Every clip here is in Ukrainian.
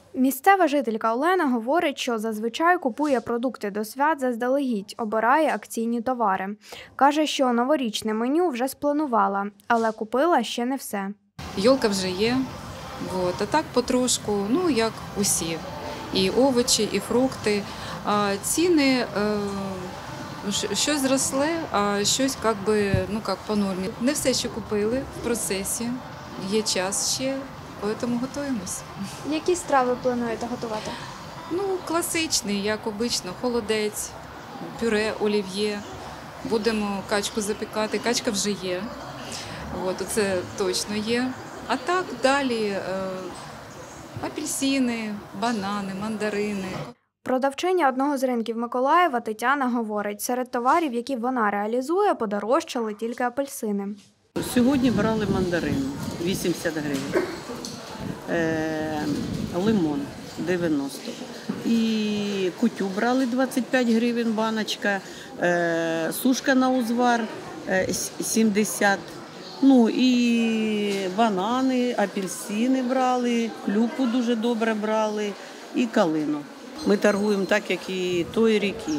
Місцева жителька Олена говорить, що зазвичай купує продукти до свят заздалегідь, обирає акційні товари. Каже, що новорічне меню вже спланувала, але купила ще не все. Йолка вже є, а так потрошку, як усі. І овочі, і фрукти. А ціни, щось зросли, а щось по нормі. Не все ще купили в процесі, є час ще. Тому готуємось. Які страви плануєте готувати? Класичний, як обично, холодець, пюре, олів'є. Будемо качку запікати, качка вже є. Це точно є. А так далі апельсини, банани, мандарини. Продавчиня одного з ринків Миколаєва Тетяна говорить, серед товарів, які вона реалізує, подорожчали тільки апельсини. Сьогодні брали мандарин 80 гривень, лимон 90 і кутю брали 25 гривень баночка, сушка на узвар 70, і банани, апельсини брали, клюкву дуже добре брали і калину. Ми торгуємо так, як і той рік, і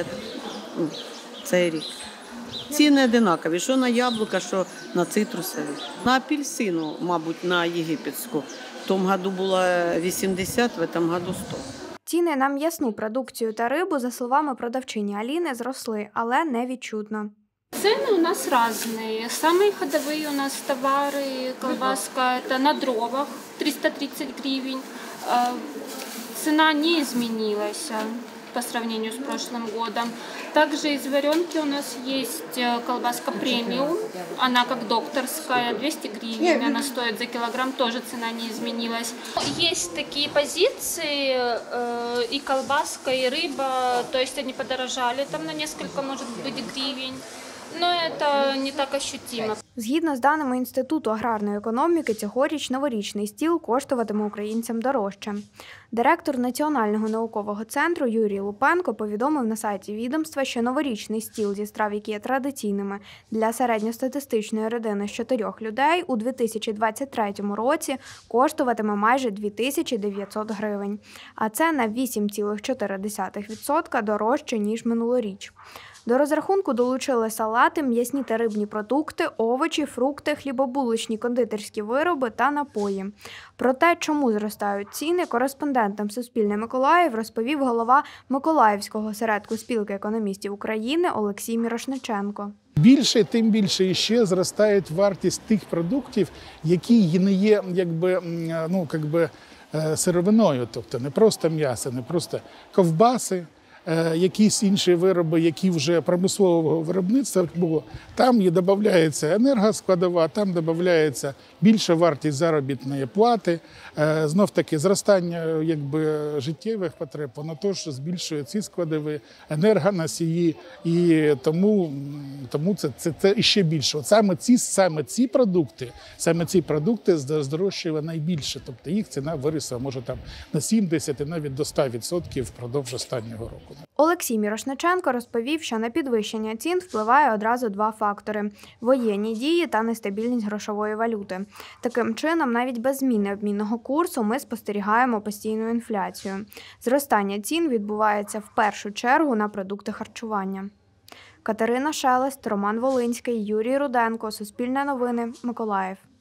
цей рік. Ціни одинакові, що на яблука, що на цитрусові. На апельсину, мабуть, на єгипетську. В тому году було 80, в цьому году 100. Ціни на м'ясну продукцію та рибу, за словами продавчині Аліни, зросли, але не відчутно. Цены у нас разные. Самые ходовые у нас товары, колбаска, это на дровах 330 гривен. Цена не изменилась по сравнению с прошлым годом. Также из варенки у нас есть колбаска премиум, она как докторская, 200 гривен, она стоит за килограмм, тоже цена не изменилась. Есть такие позиции, и колбаска, и рыба, то есть они подорожали там на несколько, может быть, гривен. Но це не так ощутимо. Згідно з даними Інституту аграрної економіки, цьогоріч новорічний стіл коштуватиме українцям дорожче. Директор Національного наукового центру Юрій Лупенко повідомив на сайті відомства, що новорічний стіл зі страв, які є традиційними для середньостатистичної родини з 4 людей, у 2023 році коштуватиме майже 2900 гривень. А це на 8,4% дорожче, ніж минулоріч. До розрахунку долучили салати, м'ясні та рибні продукти, овочі, фрукти, хлібобулочні, кондитерські вироби та напої. Про те, чому зростають ціни, кореспондентам Суспільне Миколаїв розповів голова Миколаївського осередку спілки економістів України Олексій Мірошниченко. Більше, тим більше ще зростає вартість тих продуктів, які не є сировиною, тобто не просто м'ясо, не просто ковбаси, якісь інші вироби, які вже промислового виробництва було, там і додається енергоскладова, там додається більша вартість заробітної плати, знов-таки зростання життєвих потреб, воно теж збільшує ці складові, енергоносії, і тому це ще більше. От саме ці продукти здорожчали найбільше, тобто їх ціна виросла може там на 70, навіть до 100% впродовж останнього року. Олексій Мірошниченко розповів, що на підвищення цін впливає одразу два фактори – воєнні дії та нестабільність грошової валюти. Таким чином, навіть без зміни обмінного курсу ми спостерігаємо постійну інфляцію. Зростання цін відбувається в першу чергу на продукти харчування. Катерина Шелест, Роман Волинський, Юрій Руденко, Суспільне новини, Миколаїв.